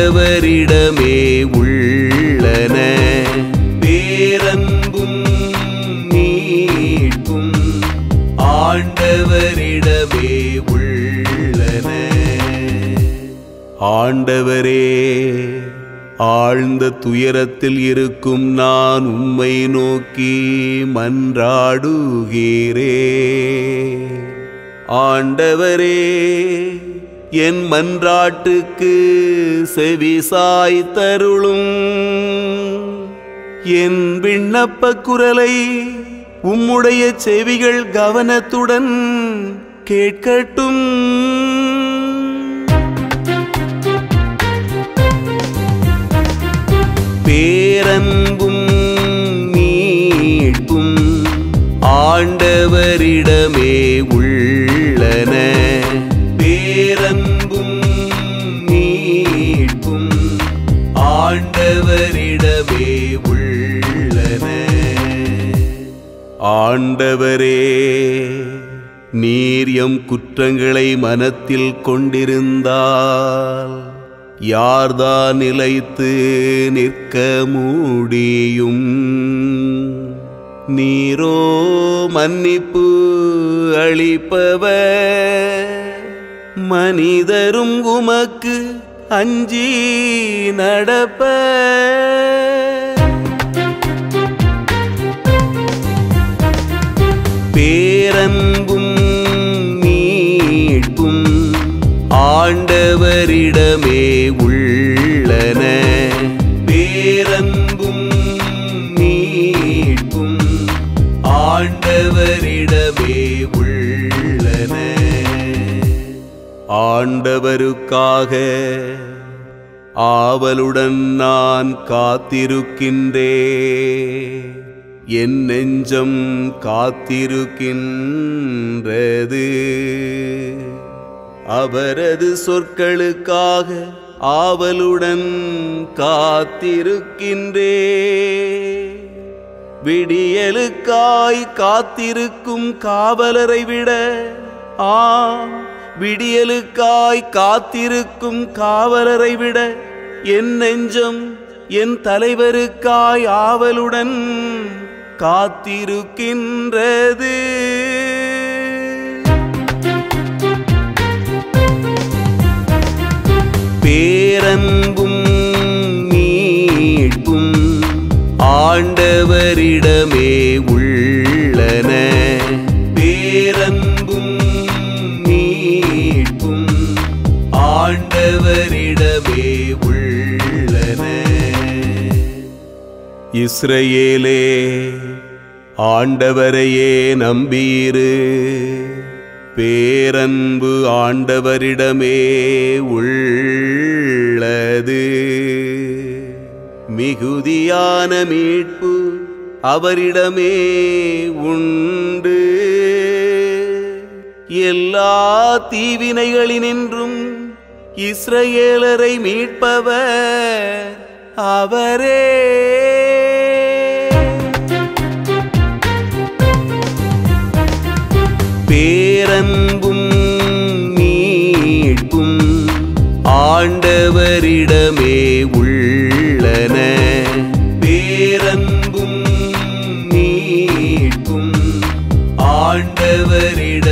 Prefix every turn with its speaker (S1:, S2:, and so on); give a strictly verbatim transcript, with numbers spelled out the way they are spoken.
S1: ஆண்டவரிடமே உள்ளன. பேரன்பும் மீட்பும் ஆண்டவரிடமே உள்ளன. ஆண்டவரே, ஆழ்ந்த துயரத்தில் இருக்கும் நான் உம்மை நோக்கி மன்றாடுகிறேன். ஆண்டவரே, என் மன்றாட்டுக்கு செவிசாய்த்தருளும். என் விண்ணப்ப குரலை உம்முடைய செவிகள் கவனத்துடன் கேட்கட்டும். பேரன்பும் மீட்பும் ஆண்டவரிடமே உள்ளன. பேரன்பும் மீட்பும் ஆண்டவரிடமே உள்ளன. ஆண்டவரே, நீர் எம் குற்றங்களை மனத்தில் கொண்டிருந்தால் யார்தான் நிலைத்து நிற்க முடியும்? நீரோ மன்னிப்பு அளிப்பவர், மனிதரும் உமக்கு அஞ்சி நடப்ப. பேரன்பும் மீட்பும் ஆண்டவரிடமே உள்ளன. பேரன்பும் மீட்பும் ஆண்டவரிடமே உள்ளன. ஆண்டவருக்காக ஆவலுடன் நான் காத்திருக்கின்றேன். என் நெஞ்சம் காத்திருக்கின்றது. அவரது சொற்களுக்காக ஆவலுடன் காத்திருக்கின்றேன். விடியலுக்காய் காத்திருக்கும் காவலரை விட ஆ விடியலுக்காய் காத்திருக்கும் காவலரை விட என் நெஞ்சம் என் தலைவருக்காய் ஆவலுடன் காத்திருக்கின்றது. பேரன்பும் மீட்பும் ஆண்டவரிடமே உள்ளன. பேரன்பும் மீட்பும் ஆண்டவரிடமே உள்ளன. இஸ்ரவேலே, ஆண்டவரையே நம்பீரு. பேரன்பு ஆண்டவரிடமே உள்ளது. மிகுதியான மீட்பு அவரிடமே உண்டு. எல்லா தீவினைகளினின்றும் இஸ்ரவேலரை மீட்பவர் அவரே. பேரன்பும் மீட்பும் ஆண்டவரிடமே உள்ளன. பேரன்பும் மீட்பும் ஆண்டவரிடமே